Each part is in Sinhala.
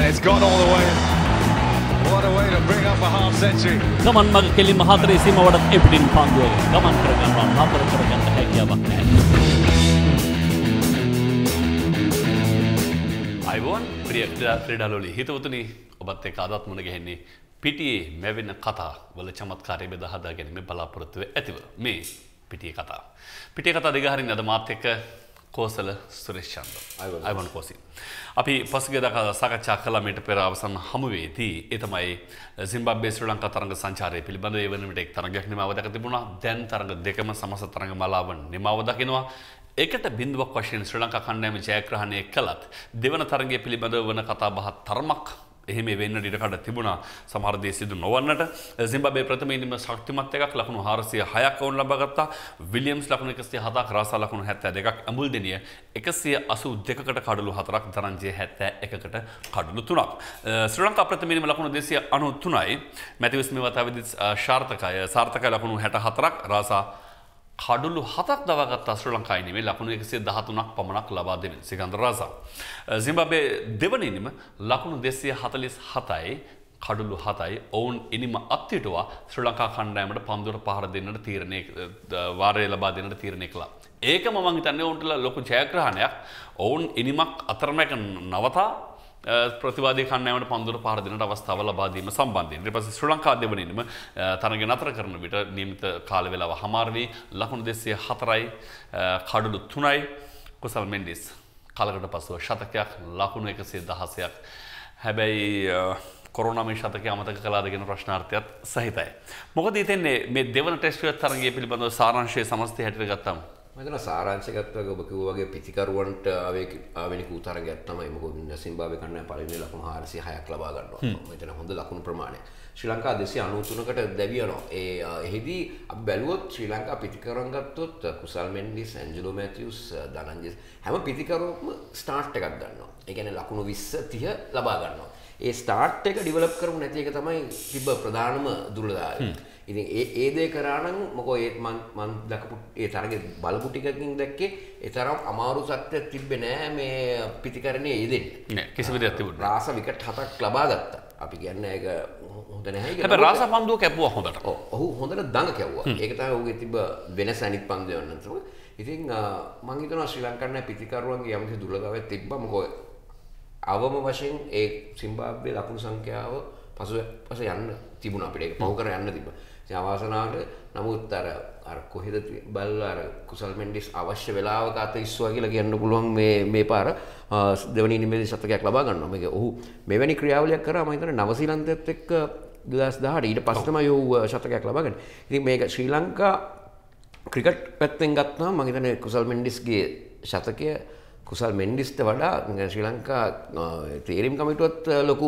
And it's gone all the way. What a way to bring up a half century. ගමන් මග කෙලින්ම හතරේ සීමාවට එපිටින් පන්දුව ගමන් කරගන්නවා නතර කරගන්න හැකියාවක් නැහැ. අයිබෝන් ප්‍රිය ක්‍රීඩාලෝලි හිතවතුනි ඔබත් එක්ක අදත් මුණ ගැහෙන්නේ පිටියේ මැවෙන කතා වල චමත්කාරය බෙදා හදා ගැනීම බලාපොරොත්තු ඇතිව මේ පිටියේ කතා. පිටියේ කතා දෙක හරින්න අද මාත් එක්ක කෝසල සුරේෂ් චන්ද්‍ර. අයිබෝන් කෝසි. අපි පසුගිය දවස් සාකච්ඡා කළා මේට පෙර අවසන් හමුවේදී ඒ තමයි සිම්බාබ්වේ ශ්‍රී ලංකා තරඟ සංචාරය පිළිබඳව ඒ වන විට එක් තරඟයක් නිමාව දක තිබුණා. දැන් තරඟ දෙකම සමස්ත තරඟ මාලාව නිමාව දකිනවා. ඒකට බිඳුවක් වශයෙන් ශ්‍රී ලංකා කණ්ඩායම ජයග්‍රහණය කළත් දෙවන තරඟය පිළිබඳව වන කතා බහ තරමක් එහෙම වෙන්න ඉඩකඩ තිබුණා. සමහර දේ සිදු නොවන්නට සිම්බාබ්වේ ප්‍රථම ඉනිම ශක්තිමත් එකක් ලකුණු 406ක් වුණ ලබා ගත්තා. විලියම්ස් ලකුණු 107ක්, රාසා ලකුණු 72ක්, ඇඹුල්දෙනිය 182කට කඩලු 4ක්, තරංජය 71කට කඩලු 3ක්. ශ්‍රී ලංකා ප්‍රථම ඉනිම ලකුණු 293යි. මැතිවස් මේ වතාවේදී සාර්ථකයි ලකුණු 64ක්, රාසා කඩලු 7ක් දවාගත්තා. ශ්‍රී ලංකා ඉනිමේ ලකුණු 113ක් පමණක් ලබා දෙමින් සිකන්දර් රාසා. සිම්බාබ්වේ දෙවන ඉනිම ලකුණු 247යි, කඩලු 7යි. ඔවුන් ඉනිම අත්හිටුවා ශ්‍රී ලංකා කණ්ඩායමට පන්දුවට පහර දෙන්නට වාරය ලබා දෙන්නට තීරණය කළා. ඒකම මම හිතන්නේ ඔවුන්ට ලොකු ජයග්‍රහණයක්. ඔවුන් ඉනිමක් අතරමැක නවතා ප්‍රතිවාදී කණ්ඩායමට පන්දුවට පහර දෙන්නට අවස්ථාව ලබා දීම සම්බන්ධයෙන් ඊට පස්සේ ශ්‍රී ලංකා දෙවන ඉනිම තරගය නතර කරන විට නියමිත කාල වේලාව හමාර වී ලකුණු 204යි, කඩලු 3යි. කුසල් මෙන්ඩිස් කාලකට පසුව ශතකයක්, ලකුණු 116ක්. හැබැයි කොරෝනා මේ ශතකය අමතක කළාද කියන ප්‍රශ්නාර්ථයත් සහිතයි. මොකද හිතෙන්නේ මේ දෙවන ටෙස්ට් තරගය පිළිබඳව සාරාංශයේ සමස්තය හැටියට ගත්තම? මම හිතනවා සාරාංශයක් ඔබ කිව්වා වගේ පිටිකරුවන්ට ආවෙනික උතරගයක් තමයි. මොකද සිම්බාබ්වේ කණ්ඩායම පළවෙනි ලකුණු 406ක් ලබා ගන්නවා. මම හිතනවා හොඳ ලකුණු ප්‍රමාණයක්. ශ්‍රී ලංකා 293කට දැවියනවා. එහිදී අපි බැලුවොත් ශ්‍රී ලංකා පිටිකරුවන් ගත්තොත් කුසල් මෙන්ඩිස්, ඇන්ජලෝ මැතිව්ස්, ධනංජය හැම පිටිකරුවක්ම ස්ටාර්ට් එකක් ගන්නවා. ඒ කියන්නේ ලකුණු 20 30 ලබා ගන්නවා. ඒ ස්ටාර්ට් එක ඩිවෙලොප් කරමු නැති එක තමයි තිබ්බ ප්‍රධානම දුර්වලතාවය. ඉතින් ඒ දේ කරා නම් මොකෝ මම දැකපු ඒ තරගේ බලපු ටිකකින් දැක්කේ ඒ තරම් අමාරු සත්‍යයක් තිබ්බේ නෑ මේ පිටිකරණයේ යෙදෙන්න. නෑ කිසිම දෙයක් තිබුණේ නෑ. රාසා විකට් 7ක් ලබා ගත්තා. අපි කියන්නේ ඒක හොඳ නැහැ කියලා. හැබැයි රාසා පන්දුව කැපුවා හොඳට. ඔව් හොඳට දඟ කැවුවා. ඒක තමයි ඔහුගේ තිබ්බ වෙනස අනිත් පන්දුවෙන් නම්. ඉතින් මම හිතනවා ශ්‍රී ලංකාවේ පිටිකරුවන්ගේ යම්කිසි දුර්වලතාවයක් තිබ්බා. මොකෝ අවම වශයෙන් ඒ සිම්බාබ්වේ ලකුණු සංඛ්‍යාව පසු යන්න තිබුණා අපිට. ඒක පහු කර යන්න තිබ්බා. ඉතින් අවාසනාවට නමුත් අර කොහෙද බලලා අර කුසල් මෙන්ඩිස් අවශ්‍ය වෙලාවක අත ඉස්සුවා කියලා කියන්න පුළුවන් මේ පාර දෙවනි ඉනිමේදී ශතකයක් ලබා ගන්නවා. මේක ඔහු මෙවැනි ක්‍රියාවලියක් කරා මම හිතන්නේ නවසීලන්තයත් එක්ක 2018 ඊට පස්සේ තමයි ඔහු ශතකයක් ලබා ගන්නේ. ඉතින් මේක ශ්‍රී ලංකා ක්‍රිකට් පැත්තෙන් ගත්තාම මම හිතන්නේ කුසල් මෙන්ඩිස්ගේ ශතකය කුසල් මෙන්ඩිස්ට වඩා ශ්‍රී ලංකා තේරීම් කමිටුවත් ලොකු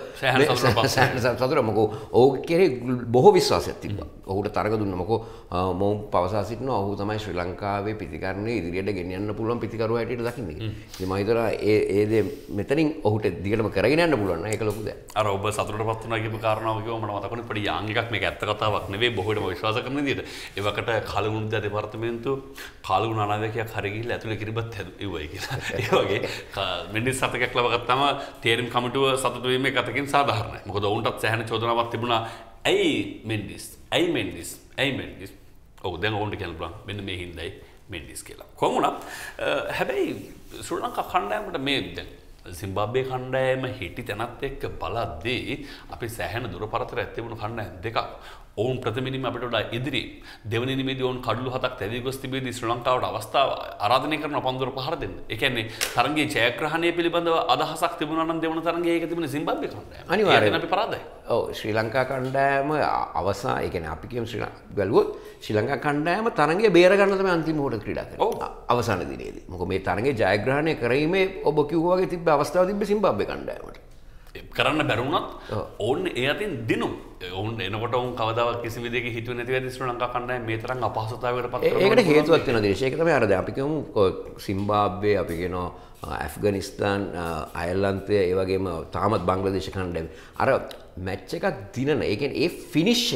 සතුටක්. මොකෝ ඔහු කෙරේ බොහෝ විශ්වාසයක් තිබ්බා. ඔහුට තරග දුන්නා. මොකෝ මොවුන් පවසා සිටිනවා ඔහු තමයි ශ්‍රී ලංකාවේ පිටිකරණය ඉදිරියට ගෙනියන්න පුළුවන් පිටිකරුවා හැටියට දකින්නේ. ඉතින් මම හිතනවා ඒ දේ මෙතනින් ඔහුට දිගටම කරගෙන යන්න පුළුවන් නම් ඒක ලොකු දෙයක්. අර ඔබ සතුටටපත් වුණා කියපු කාරණාව කිව්වම මට මතකුනේ පොඩි යාන් එකක් මේක ඇත්ත කතාවක් නෙවෙයි බොහෝටම විශ්වාස කරන විදිහට. ඒවකට කාලගුණ දෙපාර්තමේන්තුව කාලගුණ අනාවැකියක් හරි ගිහිල්ලා ඇතුලේ කිරිබත් හැදුවයි කියලා. ඒ වගේ මෙන්ඩිස් සතකයක් ලබා ගත්තාම තේරීම් කමිටුව සතුටු වීම එකතකින් සාධාරණයි. මොකද ඔවුන්ටත් සෑහෙන චෝදනාවක් තිබුණා. ඇයි මෙන්ඩිස් ඔව් දැන් ඔවුන්ට කියන්න පුළුවන් මෙන්න මේ හින්දායි මෙන්ඩිස් කියලා. කොහොම වුණත් හැබැයි ශ්‍රී ලංකා කණ්ඩායමට මේ දැන් සිම්බාබ්වේ කණ්ඩායම හිටි තැනත් එක්ක බලද්දී අපි සෑහෙන දුර පරතරයක් තිබුණු කණ්ඩායම් දෙකක්. ඔවුන් ප්‍රථම ඉනිම අපිට වඩා ඉදිරි. දෙවන ඉනිමේදී ඔවුන් කඩලු 7ක් තැවී ගොස් තිබෙද්දී ශ්‍රී ලංකාවට අවස්ථාව ආරාධනය කරන පන්දුර පහර දෙන්න. ඒ කියන්නේ තරගයේ ජයග්‍රහණය පිළිබඳව අදහසක් තිබුණා නම් දෙවන තරගයේ ඒක තිබුණේ සිම්බාබ්වේ කණ්ඩායම. අනිවාර්යයෙන් අපි පරාදයි. ඔව් ශ්‍රී ලංකා කණ්ඩායම අවසා ඒ කියන්නේ අපි කියමු ශ්‍රී ලංකා බැලුවොත් ශ්‍රී ලංකා කණ්ඩායම තරගයේ බේර ගන්න තමයි අන්තිම මොහොත ක්‍රීඩා කරන්නේ. අවසාන දිනේදී. මොකද මේ තරගයේ ජයග්‍රහණය කිරීමේ ඔබ කිව්වා වගේ තිබ්බ අවස්ථාව තිබ්බේ සිම්බාබ්වේ කණ්ඩායමට. කරන්න බැරුණත් ඔවුන් ඒ අතින් දිනු ඔවුන් එනකොට ඔවුන් කවදාවත් කිසි විදිහක හිතුවේ නැති වැඩි ශ්‍රී ලංකා කණ්ඩායම මේ තරම් අපහසුතාවයකට පත් කරනවා. ඒකට හේතුවක් වෙනවා දේශ. ඒක තමයි අර දැන් අපි කියමු සිම්බාබ්වේ අපි කියනවා ඇෆ්ගනිස්තාන් අයර්ලන්තය ඒ වගේම තාමත් බංග්ලාදේශ කණ්ඩායම අර මැච් එකක් දිනන ඒ කියන්නේ ඒ ෆිනිෂ් එක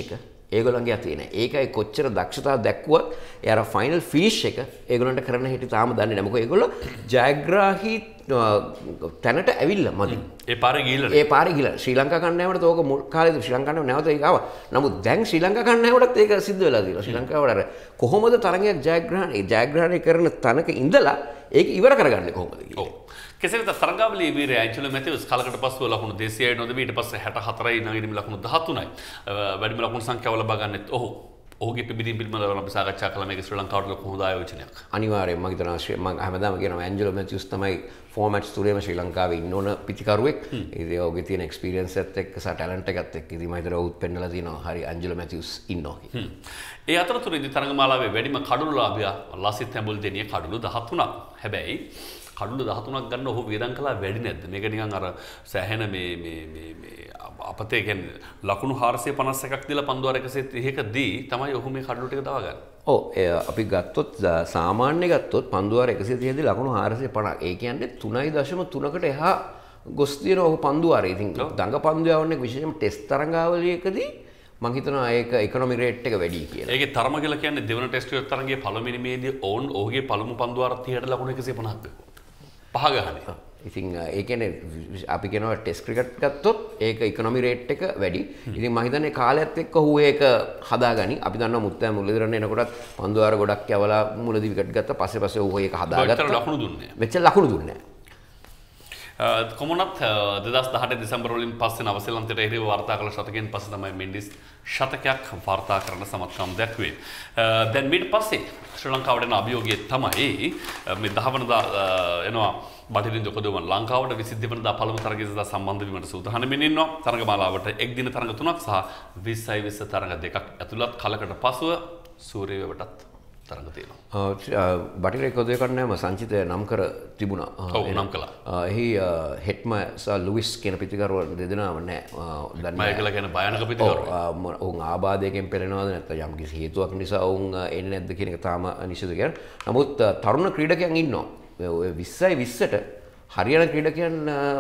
ඒගොල්ලන්ගේ අතේ නෑ. ඒකයි කොච්චර දක්ෂතාව දැක්කුවත් ඒ අර ෆයිනල් ෆිනිෂ් එක ඒගොල්ලන්ට කරන්න හිටි තාම දන්නේ නැහැ. මොකද ඒගොල්ලෝ ජයග්‍රාහී තැනට ඇවිල්ලා මදි. ඒ පාරේ ගිහිල්ලා ශ්‍රී ලංකා කණ්ඩායමට ඕක මුල් කාලේදී ශ්‍රී ලංකාවට නැවත ඒක ආවා. නමුත් දැන් ශ්‍රී ලංකා කණ්ඩායමටත් ඒක සිද්ධ වෙලා තියෙනවා. ශ්‍රී ලංකාවට අර කොහොමද තරගයක් ජයග්‍රහණය කරන තැනක ඉඳලා ඒක ඉවර කරගන්නේ කොහොමද කියලා. ඔව්. කෙසේ වෙතත් තරගාවලියේ වීරය ඇන්ජලෝ මැතිව්ස් කාලකට පස්සෙ ලකුණු 206 නොදෙවි ඊට පස්සේ 64යි නැගිටින ලකුණු 13යි. වැඩිම ලකුණු සංඛ්‍යාව ලබා ගන්නෙත් ඔහුගේ පිබිදීම් පිළිබඳව අපි සාකච්ඡා කළා මේක ශ්‍රී ලංකාවට ලොකු හොඳ ආයෝජනයක්. අනිවාර්යයෙන්ම මම හිතනවා මම හැමදාම කියනවා ඇන්ජලෝ මැතිව්ස් තමයි ෆෝමැට්ස් තුරේම ශ්‍රී ලංකාවේ ඉන්න ඕන පිතිකරුවෙක්. ඉතින් ඔහුගේ තියෙන එක්ස්පීරියන්ස් එකත් එක්ක සහ ටැලන්ට් එකත් එක්ක ඉතින් මම හිතනවා ඔහුත් පෙන්නලා තියෙනවා හරි ඇන්ජලෝ මැතිව්ස් ඉන්නවා කියලා. ඒ අතරතුරේදී තරගමාලාවේ වැඩිම කඩුළුලාභියා ලසිත් ඇඹුල්දෙනිය කඩුළු 13ක්. හැබැයි කඩුළු 13ක් ගන්න ඔහු වියදම් කළා වැඩි නැද්ද? මේක නිකන් අර සෑහෙන මේ අපතේ කියන්නේ ලකුණු 451ක් දීලා පන්දුවාර 130ක දී තමයි ඔහු මේ කඩුළු ටික දාගන්නේ. ඔව් අපි ගත්තොත් සාමාන්‍ය ගත්තොත් පන්දුවාර 130 දී ලකුණු 450. ඒ කියන්නේ 3.3කට එහා ගොස් තියෙන ඔහු පන්දුවාරේ. ඉතින් දඟ පන්දුවාවන්නේ විශේෂයෙන්ම ටෙස්ට් තරඟාවලියකදී මම හිතනවා ඒක ඉකොනොමි රේට් එක වැඩි කියලා. ඒකේ තරම කියලා කියන්නේ දෙවන ටෙස්ට් තරඟයේ පළවෙනි මේදී ඔහුගේ පළමු පන්දුවාර 30ට ලකුණු 150ක් පහ ගහන්නේ. ඉතින් ඒ කියන්නේ අපි කියනවා ටෙස්ට් ක්‍රිකට් ගත්තොත් ඒක ඉකොනොමි රේට් එක වැඩි. ඉතින් මම හිතන්නේ කාලයත් එක්ක ඔහු ඒක හදාගනි. අපි දන්නවා මුත්තෑ මුලදිරන්න එනකොටත් පන්දුවාර ගොඩක් යවලා මුලදී විකට් ගත්තා. පස්සේ ඔහු ඒක හදාගත්තා. ලකුණු දුන්නේ. මෙච්චර ලකුණු දුන්නේ නැහැ. කොමුණත් 2018 දෙසැම්බර් වලින් පස්සේ නවසීලන්තයට එරෙහිව වාර්තා කළ ශතකයෙන් පස්සේ තමයි මෙන්ඩිස් ශතකයක් වාර්තා කරන සමත්කම් දැක්වේ. දැන් ඊට පස්සේ ශ්‍රී ලංකාවට එන අභියෝගය තමයි මේ 10 වෙනිදා එනවා බටහිරින් දොකදුවන් ලංකාවට 22 වෙනිදා පළමු තරගය සඳහා සම්බන්ධ වීමට සූදානම්ින් ඉන්නවා. තරගමාලාවට එක් දින තරග 3ක් සහ 20 තරග 2ක් ඇතුළත් කලකට පසුව සූර්යවැවටත් තරග තියෙනවා. බටහිර කොදේ කණ්ඩායම සංචිතය නම් කර තිබුණා. ඔව් නම් කළා. එහි හෙට්ම සහ ලුයිස් කියන පිතිකරුවෝ දෙදෙනාම නැහැ. දන්නේ නැහැ කියලා කියන භයානක පිතිකරුවෝ. ඔවුන් ආබාධයකින් පෙළෙනවද නැත්නම් යම් කිසි හේතුවක් නිසා ඔවුන් එන්නේ නැද්ද කියන එක තාම නිශ්චිත කියන්නේ. නමුත් තරුණ ක්‍රීඩකයන් ඉන්නවා. ඔය 20ට හරියන ක්‍රීඩකයන්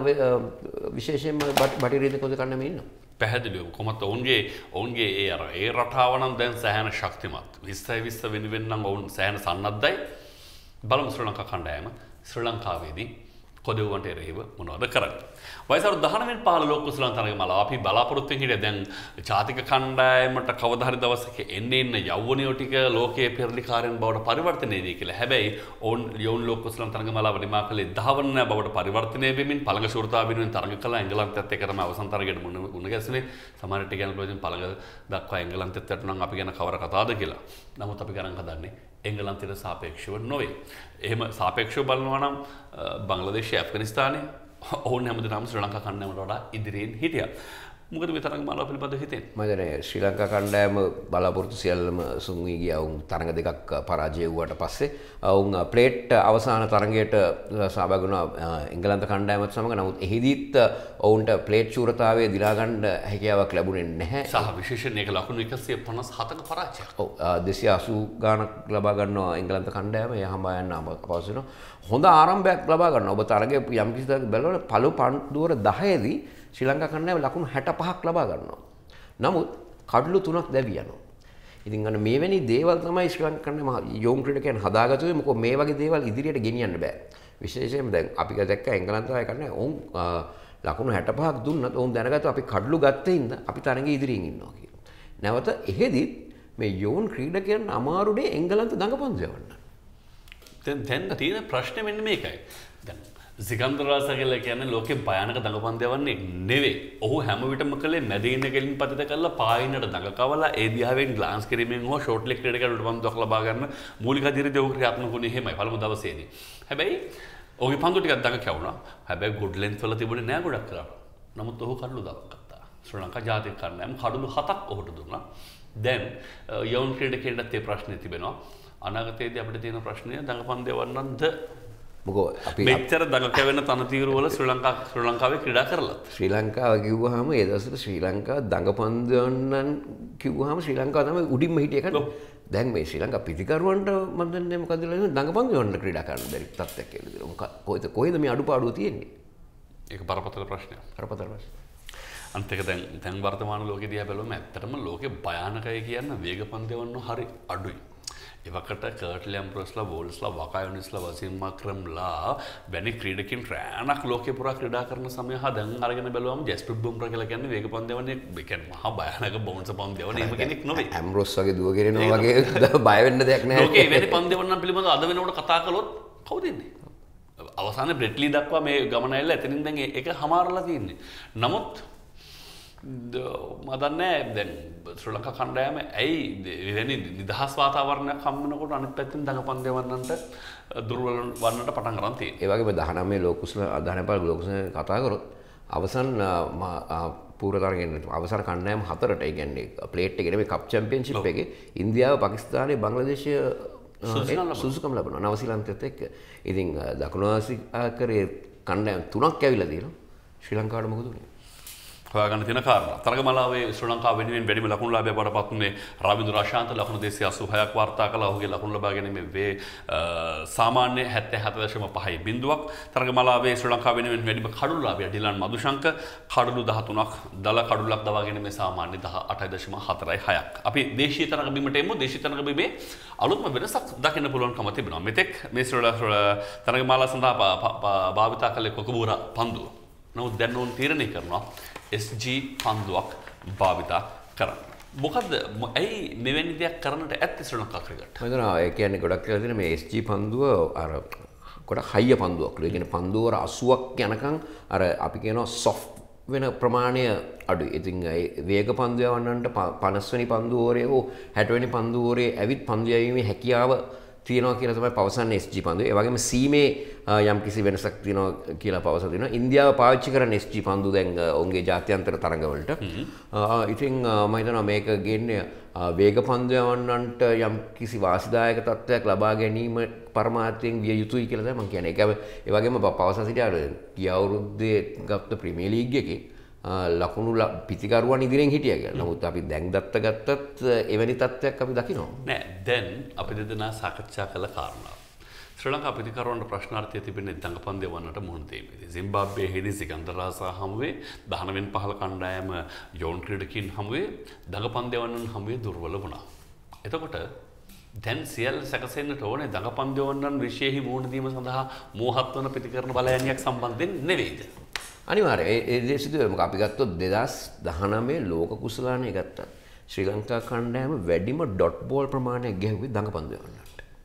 විශේෂයෙන්ම බටහිර කොදේ කණ්ඩායමේ ඉන්නවා. පැහැදිලිව කොහොමද ඔවුන්ගේ ඒ රටාව නම් දැන් සෑහෙන ශක්තිමත් 20 වෙනුවෙන් නම් ඔවුන් සෑහෙන සන්නද්ධයි. බලමු ශ්‍රී ලංකා කණ්ඩායම ශ්‍රී ලංකාවේදී කොදෙව්වන්ට එරෙහිව මොනවද කරන්නේ. වයස 19 වෙනි 15 ලෝක කුසලන් තරගමාලාව අපි බලාපොරොත්තු වෙන හිටිය දැන් ජාතික කණ්ඩායමට කවදා හරි දවසක එන්න යෞවනයෝ ටික ලෝකයේ පෙරලිකාරයන් බවට පරිවර්තනය වෙයි කියලා. හැබැයි ඔවුන් ලෝක කුසලන් තරගමාලාව නිමා කළේ 10 වන බවට පරිවර්තනය වෙමින් පළඟ ශූරතාව වෙනුවෙන් තරග කළා. එංගලන්තයත් එක්ක තමයි අවසන් තරගයට මුණ ගැසුනේ. සමහරට කියන ප්‍රයෝජන පළඟ දක්වා එංගලන්තයත් එක්ක නම් අපි ගැන කවර කතාවද කියලා. නමුත් අපි ගණන් හදන්නේ එංගලන්තයට සාපේක්ෂව නොවේ. එහෙම සාපේක්ෂව බලනවා නම් බංග්ලාදේශය ඇෆ්ගනිස්තානය ඔවුන් හැමදේම ශ්‍රී ලංකා කණ්ඩායමට වඩා ඉදිරියෙන් හිටියා. මොකද මේ තරගමාලාව පිළිබඳව හිතෙන්නේ? මම හිතන්නේ ශ්‍රී ලංකා කණ්ඩායම බලාපොරොත්තු සියල්ලම සුන් වී ගියා. වුන් තරඟ දෙකක් පරාජය වුණාට පස්සේ වුන් ප්ලේට් අවසාන තරඟයට සහභාගී වුණා එංගලන්ත කණ්ඩායමත් සමග. නමුත් එහිදීත් ඔවුන්ට ප්ලේට් ශූරතාවයේ දිලා ගන්න හැකියාවක් ලැබුණේ නැහැ. සහ විශේෂයෙන් ඒක ලකුණු 157ක පරාජයක්. ඔව් 280 ගාණක් ලබා ගන්නවා එංගලන්ත කණ්ඩායම. ඒ හඹා යන්න අපහසු වෙනවා. හොඳ ආරම්භයක් ලබා ගන්නවා. ඔබ තරගයේ යම් කිසි දවසක බලනකොට පළමු පන්දුවර 10 දී ශ්‍රී ලංකා කණ්ඩායම ලකුණු 65ක් ලබා ගන්නවා. නමුත් කඩලු 3ක් දැවි යනවා. ඉතින් අන්න මේවැනි දේවල් තමයි ශ්‍රී ලංකා කණ්ඩායම යෝම් ක්‍රීඩකයන් හදාගත්තේ. මොකද මේ වගේ දේවල් ඉදිරියට ගෙනියන්න බෑ. විශේෂයෙන්ම දැන් අපි දැක්ක එංගලන්තය කන්නේ ඔවුන් ලකුණු 65ක් දුන්නත් ඔවුන් දැනගත්තා අපි කඩලු ගත්තේ ඉඳ අපි තරඟයේ ඉදිරියෙන් ඉන්නවා කියලා. නැවත එහෙදිත් මේ යෝම් ක්‍රීඩකයන් අමාරුනේ එංගලන්ත දඟපන්දු යවන්න. දැන් තියෙන ප්‍රශ්නේ මෙන්න මේකයි. දැන් සිකන්දර් රාසා කියලා කියන්නේ ලෝකේ භයානක දඟපන්දයවන්නේ නෙවෙයි. ඔහු හැම විටම කළේ මැදින් ගෙලින් පතිත කරලා පායින්නට දඟකවලා ඒ දිහාවෙන් ග්ලාන්ස් කිරීමෙන් හෝ ෂෝට් ලෙග් ක්‍රීඩකයන්ට පන්දුවක් ලබා ගන්න මූලික අධිරදී ඔහු ක්‍රියාත්මක වුණේ එහෙමයි පළමු දවසේදී. හැබැයි ඔහුගේ පන්දු ටිකක් දඟ කැවුණා. හැබැයි ගුඩ් ලෙන්ත් වල තිබුණේ නෑ ගොඩක් කරලා. නමුත් ඔහු කඩලු දාගත්තා. ශ්‍රී ලංකා ජාතික කණ්ඩායම කඩලු 7ක් ඔහුට දුන්නා. දැන් යෝන් ක්‍රීඩකයන්ට ඒ ප්‍රශ්නේ තිබෙනවා. අනාගතයේදී අපිට තියෙන ප්‍රශ්නය දඟපන්දයවන්නන්ද මොකෝ අපි මෙච්චර දඟ කැවෙන තනතිරු වල ශ්‍රී ලංකාවේ ක්‍රීඩා කරලා ශ්‍රී ලංකාව කිව්වහම ඒ දවස්වල ශ්‍රී ලංකාව දඟපන්දයන්නන් කිව්වහම ශ්‍රී ලංකාව තමයි උඩින්ම හිටිය එකනේ. දැන් මේ ශ්‍රී ලංකා පිටිකරුවන්ට මම දන්නේ මොකද කියලා දඟපන්දයන්න ක්‍රීඩා කරන්න බැරි තත්ත්වයක් කියලා. කොහෙද මේ අඩුපාඩුව තියෙන්නේ? ඒක බරපතල ප්‍රශ්නයක්. බරපතල ප්‍රශ්නයක්. අනිත් එක දැන් වර්තමාන ලෝකෙ දිහා බැලුවම ඇත්තටම ලෝකේ භයානකයි කියන වේග පන්දයවන්න හරි අඩුයි. එවකට කර්ට් ලැම්බ්‍රෝස්ලා වෝල්ස්ලා වකායොනිස්ලා වසිම් මක්‍රම්ලා වැනි ක්‍රීඩකින් රෑනක් ලෝකේ පුරා ක්‍රීඩා කරන සමය හා දැන් අරගෙන බැලුවම ජස්ප්‍රීත් බුම්රා කියලා කියන්නේ වේග පන්දයවන්නේ ඒ කියන්නේ මහා භයානක බවුන්සර් පන්දයවන්නේ එහෙම කෙනෙක් නෙවෙයි. ඇම්බ්‍රෝස් වගේ දුව ගෙරෙනවා වගේ බය වෙන්න දෙයක් නැහැ. ලෝකේ වැනි පන්දයවන්නන් පිළිබඳව අද වෙනකොට කතා කළොත් කවුද ඉන්නේ? අවසානයේ බ්‍රෙට්ලි දක්වා මේ ගමන ඇවිල්ලා එතනින් දැන් ඒක හමාරලා තියෙන්නේ. නමුත් මදන්නේ දැන් ශ්‍රී ලංකා කණ්ඩායම ඇයි එවැනි නිදහස් වාතාවරණයක් හම් වෙනකොට අනිත් පැත්තෙන් දඟපන්දේ වන්නන්ට දුර්වල වන්නට පටන් ගන්න තියෙනවා. ඒ වගේම 19 ලෝකුස්ල 19 ලෝකුස්ල කතා කරොත් අවසන් පූර්වතරගෙන් අවසන් කණ්ඩායම හතරට ඒ කියන්නේ ප්ලේට් එකේ නෙමෙයි කප් චැම්පියන්ෂිප් එකේ ඉන්දියාව පාකිස්තානය බංග්ලාදේශය සුසුකම් ලැබුණා නවසීලන්තයත් එක්ක. ඉතින් දකුණු ආසියාකරේ කණ්ඩායම් තුනක් ඇවිල්ලා තියෙනවා. ශ්‍රී ලංකාවට මොකද උනේ? හොයාගන්න තියෙන කාරණා. තරගමාලාවේ ශ්‍රී ලංකාව වෙනුවෙන් වැඩිම ලකුණු ලාභය බවටපත් වුණේ රවින්ද්‍ර රාශාන්ත ලකුණු 286ක් වාර්තා කළා. ඔහුගේ ලකුණු ලබා ගැනීමේ වේ සාමාන්‍ය 77.5 බිංදුවක්. තරගමාලාවේ ශ්‍රී ලංකාව වෙනුවෙන් වැඩිම කඩළු ලාභය ඩිලන් මදුශංක කඩළු 13ක් දල කඩුලක් දවා ගැනීමේ සාමාන්‍ය 18.46ක්. අපි දේශීය තරග බිමට එමු. දේශීය තරග බිමේ අලුත්ම වෙනසක් දකින්න පුළුවන්කම තිබෙනවා. මෙතෙක් මේ තරගමාලා සඳහා භාවිතා කළේ කොකබූරා පන්දුව. නමුත් දැන් ඔවුන් තීරණය කරනවා SG පන්දුවක් භාවිතා කරන්න. මොකද ඇයි මෙවැනි දෙයක් කරන්නට ඇත්තේ ශ්‍රී ලංකා ක්‍රිකට්? මම හිතනවා ඒ කියන්නේ ගොඩක් කියලා තියෙන මේ SG පන්දුව අර ගොඩක් හයිය පන්දුවක්. ඒ කියන්නේ පන්දුව වල 80ක් යනකම් අර අපි කියනවා soft වෙන ප්‍රමාණය අඩුයි. ඉතින් වේග පන්දු යවන්නන්ට 50 වෙනි පන්දු ඕරේ හෝ 60 වෙනි පන්දු ඕරේ ඇවිත් පන්දු යැවීමේ හැකියාව තියෙනවා කියලා තමයි පවසන්නේ SG පන්දුව. ඒ වගේම සීමේ යම් කිසි වෙනසක් තියෙනවා කියලා පවසලා තිනවා. ඉන්දියාව පාවිච්චි කරන SG පන්දු දැන් ඔවුන්ගේ ජාත්‍යන්තර තරඟවලට. ඉතින් මම හිතනවා මේක ගේන්නේ වේග පන්දු යවන්නන්ට යම් කිසි වාසිදායක තත්ත්වයක් ලබා ගැනීම පරමාර්ථයෙන් විය යුතුයි කියලා තමයි මම කියන්නේ. ඒ වගේම පවසලා සිටියා ගිය අවුරුද්දේ ගත්ත ප්‍රීමියර් ලීග් එකේ ලකුණු පිතිකරුවන් ඉදිරියෙන් හිටියා කියලා. නමුත් අපි දැන් ගත්තත් එවැනි තත්ත්වයක් අපි දකිනවා. නෑ දැන් අපි දෙදෙනා සාකච්ඡා කළ කාරණා. ශ්‍රී ලංකා පිතිකරුවන්ට ප්‍රශ්නාර්ථය තිබෙන්නේ දඟපන්දේ වන්නට මුහුණ දීමේදී. සිම්බාබ්වේෙහිදී සිකන්දර් රාසා හමුවේ 19 වෙනි පහළ කණ්ඩායම යෝන් ක්‍රීඩකින් හමුවේ දඟපන්දේ වන්නන් හමුවේ දුර්වල වුණා. එතකොට දැන් සියල්ල සැකසෙන්නට ඕනේ දඟපන්දේ වන්නන් විශේෂී මුහුණ දීම සඳහා මෝහත් වන පිතිකරන බලයන්යක් සම්බන්ධයෙන් නෙවෙයිද? අනිවාර්යයෙන් ඒ දේ සිදු වෙනවා. අපි ගත්තොත් 2019 ලෝක කුසලානේ ගත්තා. ශ්‍රී ලංකා කණ්ඩායම වැඩිම ඩොට් බෝල් ප්‍රමාණයක් ගැහුවේ දඟපන්දු යවන්නට.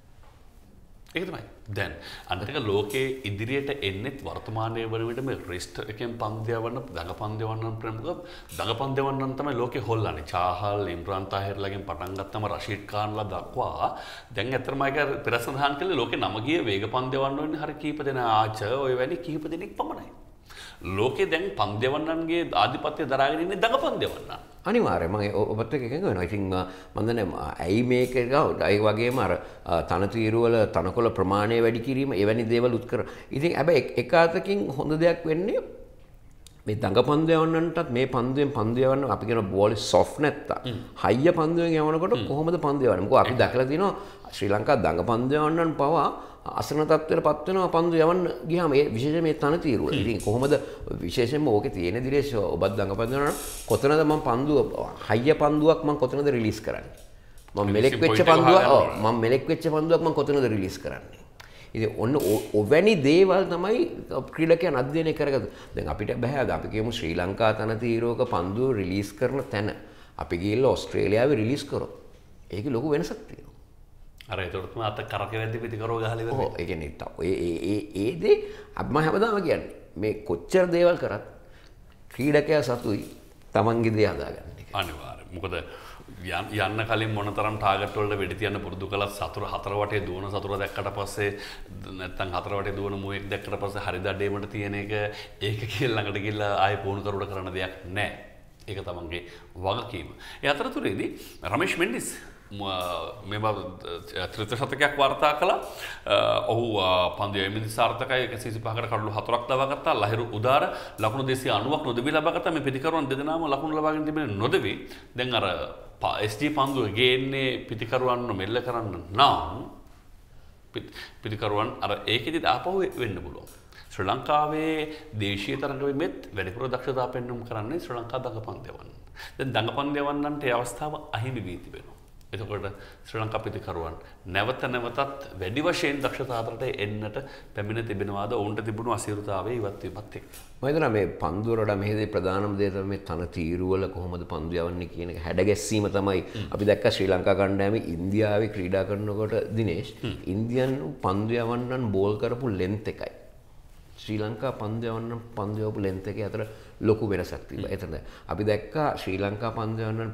ඒක තමයි. දැන් අනිත් එක ලෝකයේ ඉදිරියට එන්නෙත් වර්තමානයේ වන විට මේ රිස්ට් එකෙන් පන්දු යවන්න දඟපන්දු යවන්න ප්‍රමුඛ දඟපන්දු යවන්න තමයි ලෝකේ හොල්ලන්නේ. චාහල් ඉම්රාන් තාහිර්ලාගෙන් පටන් ගත්තම රෂීඩ් ඛාන්ලා දක්වා දැන් ඇත්තටම ඒක පෙරසඳහන් කළේ ලෝකේ නම ගිය වේග පන්දු යවන්න ඕනේ හරිය කීප දෙනා ආච ඔය වැනි කීප දෙනෙක් පමණයි. ලෝකේ දැන් පන්දෙවන්නන්ගේ ආධිපත්‍ය දරාගෙන ඉන්නේ දඟපන්දෙවන්නන්. අනිවාර්යයෙන් මම ඔබත් එක්ක එකඟ වෙනවා. ඉතින් මම දන්නේ ඇයි මේක ඒ වගේම අර තනතිරු වල තනකොළ ප්‍රමාණය වැඩි කිරීම එවැනි දේවල් උත් කර. ඉතින් හැබැයි එක අතකින් හොඳ දෙයක් වෙන්නේ මේ දඟපන්දු යවන්නන්ටත් මේ පන්දුවෙන් පන්දු යවන්න අපි කියන බෝලේ සොෆ්ට් නැත්තා. හයිය පන්දුවෙන් යවනකොට කොහොමද පන්දු යවන්නේ? මොකද අපි දැකලා තියෙනවා ශ්‍රී ලංකා දඟපන්දු යවන්නන් පවා අසන තත්ත්වයටපත් වෙනවා පන්දු යවන්න ගියාම ඒ විශේෂයෙන් මේ තනතිරුව. ඉතින් කොහොමද විශේෂයෙන්ම ඕකේ තියෙන දිරේෂ ඔබත් දඟපන්දු යනවා කොතනද මම පන්දුව හයිය පන්දුවක් මම කොතනද රිලීස් කරන්නේ? මම මෙලෙක් වෙච්ච පන්දුවක් මම කොතනද රිලීස් කරන්නේ? ඉතින් ඔන්න ඔවැනි දේවල් තමයි ක්‍රීඩකයන් අධ්‍යයනය කරගත්තේ. දැන් අපිට බෑ අපි කියමු ශ්‍රී ලංකා තනතිරුවක පන්දුව රිලීස් කරන තැන අපි ගිහලා ඕස්ට්‍රේලියාවේ රිලීස් කරොත් ඒකේ ලොකු වෙනසක් තියෙනවා. අර ඒතරත්ම අත කරකෙවැද්දි පිටිකරව ගහලා ඉවරයි. ඔව් ඒ කියන්නේ ඒ දේ අපි මම හැමදාම කියන්නේ මේ කොච්චර දේවල් කරත් ක්‍රීඩකයා සතුයි තමන්ගේ දේ හදාගන්න එක. අනිවාර්යයෙන්. මොකද යන්න කලින් මොනතරම් ටාගට් වලට වෙඩි තියන්න පුරුදු කළත් සතුර හතර වටේ දුවන සතුර දැක්කට පස්සේ නැත්තම් හතර වටේ දුවන මුවෙක් දැක්කට පස්සේ හරිද අඩේමට තියෙන එක ඒක කියලා ළඟට ගිහලා ආයෙ පුහුණු කරුවට කරන්න දෙයක් නැහැ. ඒක තමන්ගේ වගකීම. ඒ අතරතුරේදී රමේෂ් මෙන්ඩිස් මේ ත්‍රිත ශතකයක් වාර්තා කළා. ඔහු පන්දු යැවීමේදී සාර්ථකයි 135කට කඩලු 4ක් දවා ගත්තා. ලහිරු උදාර ලකුණු 290ක් නොදෙවි ලබා ගත්තා. මේ පිටිකරුවන් දෙදෙනාම ලකුණු ලබාගෙන තිබෙන නොදෙවි දැන් අර SG පන්දුව ගේන්නේ පිටිකරුවන්ව මෙල්ල කරන්න නම් පිටිකරුවන් අර ඒකෙදි ආපහු වෙන්න පුළුවන්. ශ්‍රී ලංකාවේ දේශීය තරඟවෙමෙත් වැඩිපුර දක්ෂතා පෙන්වුම් කරන්නේ ශ්‍රී ලංකා දඟපන්දයවන්. දැන් දඟපන්දයවන්නන්ට ඒ අවස්ථාව අහිමි වී තිබෙනවා. එතකොට ශ්‍රී ලංකා පිතිකරුවන් නැවත නැවතත් වැඩි වශයෙන් දක්ෂතා අතරට එන්නට පැමිණ තිබෙනවාද ඔවුන්ට තිබුණු අසීරුතාවයේ ඉවත් වීමත් එක්ක. මම හිතනවා මේ පන්දුව වල මෙහෙදී ප්‍රධානම දේ තමයි මේ තන තීරු වල කොහොමද පන්දු යවන්නේ කියන එක හැඩගැස්සීම තමයි. අපි දැක්ක ශ්‍රී ලංකා කණ්ඩායමේ ඉන්දියාවේ ක්‍රීඩා කරනකොට දිනේෂ් ඉන්දියන් පන්දු යවන්නන් බෝල් කරපු ලෙන්ත් එකයි ශ්‍රී ලංකා පන්දු යවන්නන් පන්දු යවපු ලෙන්ත් එකේ අතර ලොකු වෙනසක් තිබ්බා. එතන අපි දැක්කා ශ්‍රී ලංකා පන්දු යවන්නන්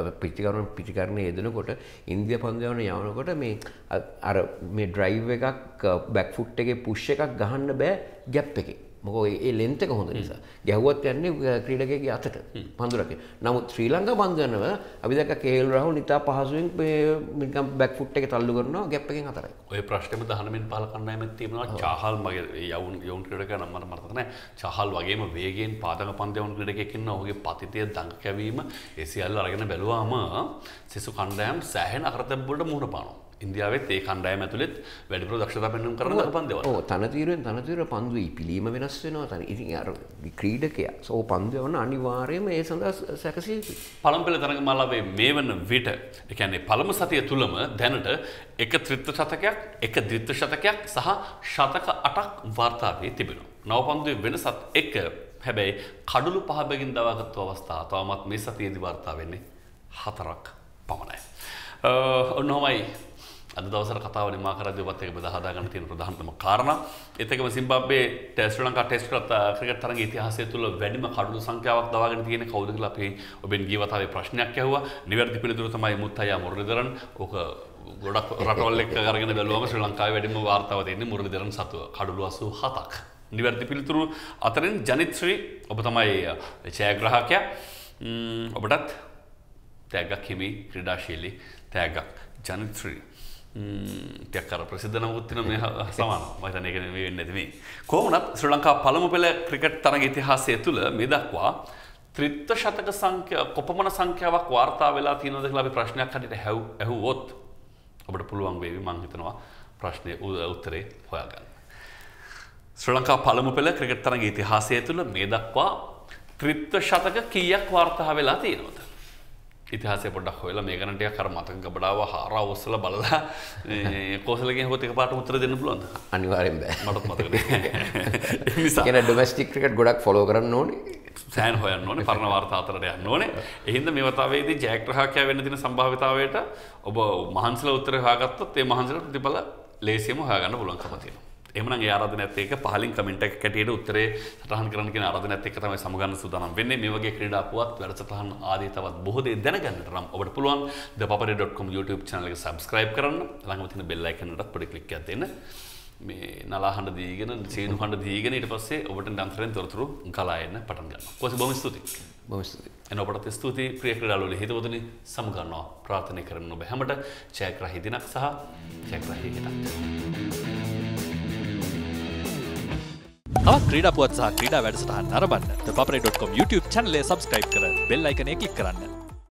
පිටිකරණය යෙදෙනකොට ඉන්දියා පන්දු යවනකොට මේ අර මේ ඩ්‍රයිව් එකක් බෑක් ෆුට් එකේ පුෂ් එකක් ගහන්න බෑ ගැප් එකේ. මොකද ඒ ලෙන්ත් එක හොඳ නිසා. ගැහුවත් යන්නේ ක්‍රීඩකයාගේ අතට පන්දුරක. නමුත් ශ්‍රී ලංකා පන්දු යනව අපි දැක්ක කේල් රාහුල් ඉතා පහසුවෙන් නිකන් බෑක් ෆුට් එකේ තල්ලු කරනවා ගැප් එකෙන් අතරයි. ඔය ප්‍රශ්නේම 19 පහල කණ්ඩායමක් තියෙනවා. චාහල් මගේ යවුන් ක්‍රීඩකයා නම් මට මතක නැහැ. චාහල් වගේම වේගයෙන් පාදක පන්දු යවන ක්‍රීඩකයෙක් ඉන්නවා. ඔහුගේ පතිතය දඟ කැවීම ඒ සියල්ල අරගෙන බැලුවාම සිසු කණ්ඩායම් සෑහෙන අකරතැබ් වලට මුහුණ පානවා. ඉන්දියාවෙත් ඒ කණ්ඩායම ඇතුළෙත් වැඩිපුර දක්ෂතා පෙන්වීම කරන දඟපන්දයවන්. ඔව් තනතිරුවෙන් පන්දුවේ පිළීම වෙනස් වෙනවා. ඉතින් අර ක්‍රීඩකයා සෝ පන්දු යවන අනිවාර්යයෙන්ම ඒ සඳහා සැකසී යුතුයි. පළමු පෙළ තරගමාලාවේ මේ වන විට ඒ කියන්නේ පළමු සතිය තුලම දැනට එක ත්‍රිත්ව ශතකයක්, එක ද්විත්ව ශතකයක් සහ ශතක 8ක් වාර්තා වී තිබෙනවා. නව පන්දුවේ වෙනසත් එක්ක හැබැයි කඩළු 5 බැගින් දවාගත්තු අවස්ථා තවමත් මේ සතියේදී වාර්තා වෙන්නේ 4ක් පමණයි. ඔන්නෝමයි අද දවසට කතාව නිමා කරද්දී ඔබත් එක්ක බෙදා හදා ගන්න තියෙන ප්‍රධානතම කාරණා. ඒත් එක්කම Zimbabwe Sri Lanka test cricket තරග ඉතිහාසය තුළ වැඩිම කඩළු සංඛ්‍යාවක් දවාගෙන තියෙන කවුද කියලා අපි ඔබෙන් ගිය වතාවේ ප්‍රශ්නයක් ඇහුවා. නිවැරදි පිළිතුර තමයි මුත්තයා මුරලිදරන්. ඔක ගොඩක් රටවල් එක්ක අරගෙන බැලුවම ශ්‍රී ලංකාවේ වැඩිම වාර්තාව තියෙන්නේ මුරලිදරන් සතුව කඩළු 87ක්. නිවැරදි පිළිතුරු අතරින් ජනිත් ශ්‍රී ඔබ තමයි ඡායාග්‍රාහකයා. ඔබටත් තෑග්ගක් හිමි ක්‍රීඩාශීලී තෑග්ගක් ජනිත් ශ්‍රී. ටක්කර ප්‍රසිද්ධ නමුත් තියෙන මේ සමාන මම හිතන්නේ ඒක නෙවෙයි වෙන්නේ නැති මේ. කොහොමවත් ශ්‍රී ලංකා පළමු පෙළ ක්‍රිකට් තරග ඉතිහාසය තුළ මේ දක්වා ත්‍රිත්ව ශතක සංඛ්‍යා කොපමණ සංඛ්‍යාවක් වාර්තා වෙලා තියෙනවද කියලා අපි ප්‍රශ්නයක් හදිට ඇහුවොත් ඔබට පුළුවන් වේවි මම හිතනවා ප්‍රශ්නේ උත්තරේ හොයාගන්න. ශ්‍රී ලංකා පළමු පෙළ ක්‍රිකට් තරග ඉතිහාසය තුළ මේ දක්වා ත්‍රිත්ව ශතක කීයක් වාර්තා වෙලා තියෙනවද? ඉතිහාසය පොඩ්ඩක් හොයලා මේ ගැන ටිකක් අර මතක ගබඩාව හාරා ඔස්සලා බලලා කෝසලගෙන් හොත් එකපාරට උත්තර දෙන්න පුළුවන්ද? අනිවාර්යෙන් බෑ. මටත් මතක නෑ. ඒ නිසා කියන ඩොමෙස්ටික් ක්‍රිකට් ගොඩක් ෆලෝ කරන්න ඕනේ. සෑන් හොයන්න ඕනේ, පරණ වාර්තා අතරට යන්න ඕනේ. ඒ හින්දා මේ වතාවේදී ජයග්‍රාහකයා වෙන්න තියෙන සම්භාවිතාවයට ඔබ මහන්සිලා උත්තර හොයාගත්තොත් ඒ මහන්සිලා ප්‍රතිඵල ලේසියෙන්ම හොයාගන්න පුළුවන්කම තියෙනවා. එහෙමනම් ඒ ආරාධනයත් එක්ක පහලින් කමෙන්ට් එකක් කැටියට උත්තරේ සටහන් කරන්න කියන ආරාධනයත් එක්ක තමයි සමගන්න සූදානම් වෙන්නේ. මේ වගේ ක්‍රීඩා පුවත් වැඩසටහන් ආදී තවත් බොහෝ දේ දැනගන්නට නම් ඔබට පුළුවන් thepapare.com YouTube channel එක subscribe කරන්න. ළඟම තියෙන bell icon එකටත් පොඩි ක්ලික් එකක් දෙන්න. මේ නලාහඬ දීගෙන සීනු හඬ දීගෙන ඊට පස්සේ ඔබට නිරන්තරයෙන් තොරතුරු ගලා එන්න පටන් ගන්නවා. කොහොමද බොහොම ස්තුතියි. බොහොම ස්තුතියි. එන ඔබට ස්තුතියි ප්‍රිය ක්‍රීඩාලුවනේ හිතවතුනි සමගන්නවා ප්‍රාර්ථනා කරන ඔබ හැමට ජයග්‍රාහී දිනක් සහ ජයග්‍රාහී හිතක්. තවත් ක්‍රීඩා පුවත් සහ ක්‍රීඩා වැඩසටහන් නරඹන්න thepapare.com YouTube channel එක subscribe කර bell icon එක click කරන්න.